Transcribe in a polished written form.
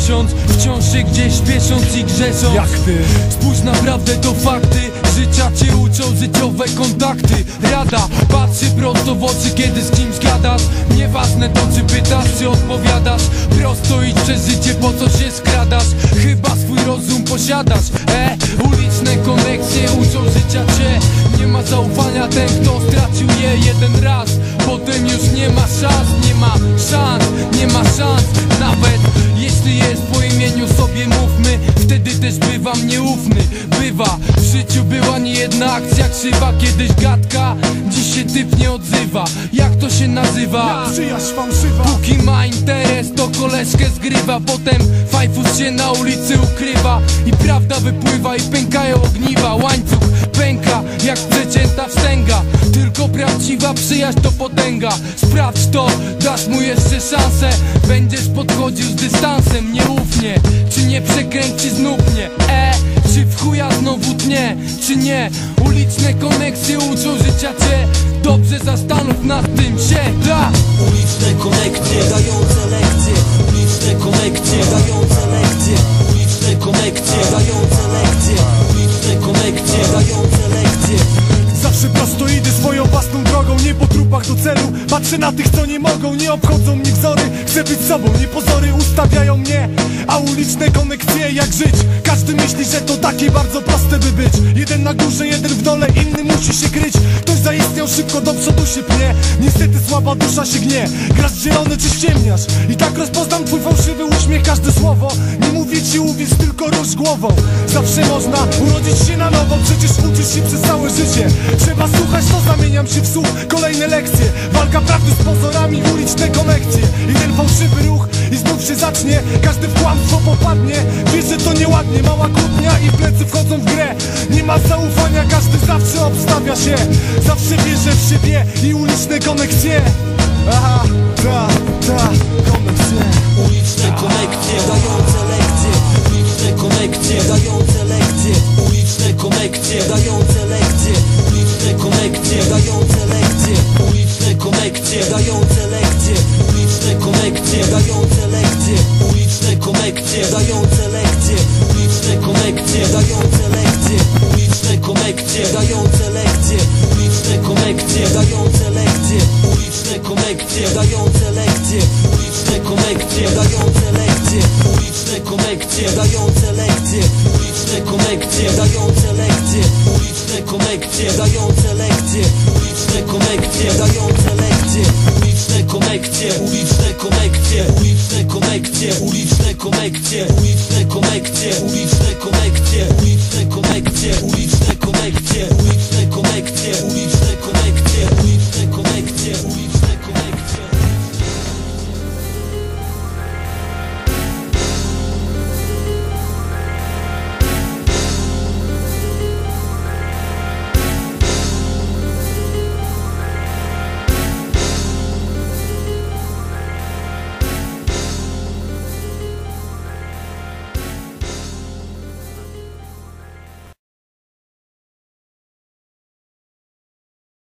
miesiąc, wciąż się gdzieś śpiesząc i grzesząc. Jak ty? Spójrz, naprawdę to fakty, życia cię uczą życiowe kontakty. Rada, patrzy prosto w oczy, kiedy z kimś gadasz. Nieważne to, czy pytasz, czy odpowiadasz. Prosto idź przez życie, po co się skradasz? Chyba swój rozum posiadasz. Uliczne koneksje uczą życia cię. Nie ma zaufania ten, kto stracił je jeden raz. Potem już nie ma szans, nie ma szans, nie ma szans. Nawet jeśli jest po imieniu, sobie mówmy. Wtedy też bywam nieufny. Bywa, w życiu była niejedna akcja krzywa. Kiedyś gadka, dziś się typ nie odzywa. Jak to się nazywa? Przyjaźń fałszywa. Póki ma interes, to koleżkę zgrywa. Potem fajfus się na ulicy ukrywa i prawda wypływa i pękają ogniwa. Łańcuch pęka jak przecięta wstęga. Tylko prawdziwa przyjaźń to potęga. Sprawdź to, dasz mu jeszcze szansę. Będziesz podchodził z dystansem, nieufnie. Czy nie przekręci znów mnie? Czy w chuja znowu tnie? Czy nie? Uliczne koneksje uczą życia cię. Dobrze zastanów nad tym się, da. Uliczne konekcje dające lekcje. Uliczne konekcje dające lekcje. Uliczne konekcje dające lekcje. Uliczne konekcje dające lekcje. Zawsze prosto idę swoją własną drogą. Nie po trupach do celu. Patrzę na tych, co nie mogą. Nie obchodzą mnie wzory. Chcę być sobą, nie pozory ustawiają mnie. A uliczne konekcje jak żyć? Każdy myśli, że to takie bardzo proste by być. Jeden na górze, jeden w dole, inny musi się kryć. Ktoś zaistniał, szybko do przodu się pnie. Niestety słaba dusza się gnie. Grasz zielony czy ściemniasz? I tak rozpoznam twój fałszywy uśmiech, każde słowo. Nie mówię ci uwierz, tylko rusz głową. Zawsze można urodzić się na nowo. Przecież uczysz się przez całe życie. Trzeba słuchać, to zamieniam się w słuch. Kolejne lekcje, walka prawdy z pozorami. Uliczne konekcje i ten fałszywy ruch. I znów się zacznie, każdy w kłamstwo popadnie. Wiesz, że to nieładnie, mała kłótnia i w plecy wchodzą w grę. Nie ma zaufania, każdy zawsze obstawia się. Zawsze wierzę w siebie i uliczne koneksje. Aha, koneksje. Uliczne konekcje dające lekcje. Uliczne konekcje dające lekcje. Uliczne konekcje dające lekcje. Uliczne konekcje dające lekcje. Uliczne konekcje dające lekcje. Uliczne konekcje dające lekcje. Uliczne konekcje dające lekcje. Uliczne konekcje dające lekcje. Uliczne konekcje dające lekcje. Uliczne konekcje dające lekcje. Uliczne konekcje dające lekcje. Uliczne konekcje dające lekcje. Uliczne konekcje dające lekcje. Uliczne konekcje dające lekcje. Uliczne konekcje dające lekcje. Uliczne konekcje dające lekcje. Uliczne konekcje, uliczne konekcje, uliczne konekcje, uliczne konekcje.